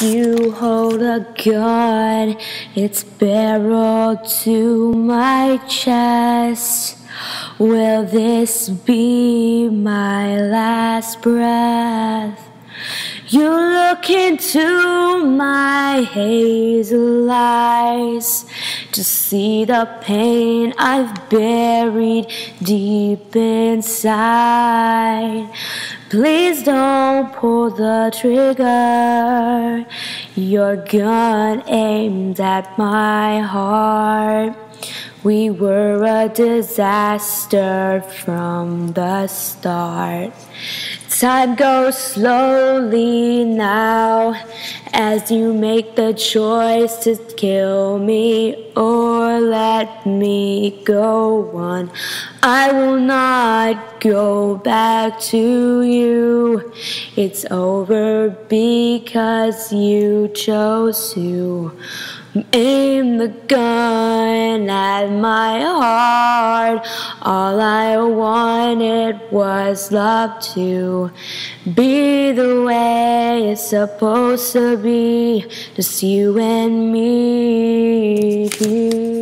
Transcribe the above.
You hold a gun, it's barreled to my chest. Will this be my last breath? You look into my hazel eyes to see the pain I've buried deep inside. Please don't pull the trigger. Your gun aimed at my heart. We were a disaster from the start. Time goes slowly now as you make the choice to kill me or let me go on. I will not go back to you. It's over because you chose to aim the gun at my heart. All I wanted was love to be the way it's supposed to be, just you and me.